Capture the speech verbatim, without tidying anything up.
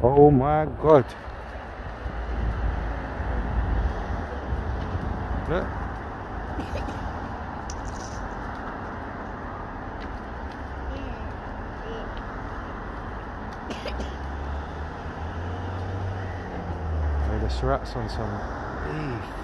Oh my god. Look. Oh, there's rats on some beef.